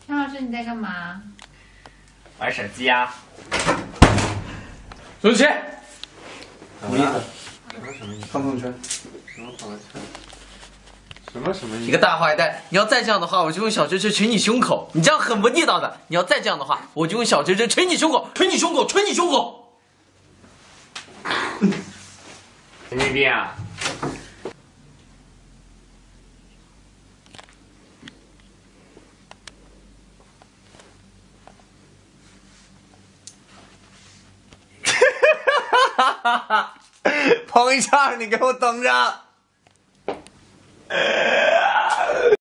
张老师你在干嘛？ 玩手机啊。 出去。 什么意思？什么意思？发朋友圈。什么朋友圈？什么意思？ 你个大坏蛋！你要再这样的话，我就用小锤锤捶你胸口。你这样很不地道的。你要再这样的话，我就用小锤锤捶你胸口，捶你胸口，捶你胸口。 神经病啊！ 哈哈哈！彭一畅，你给我等着！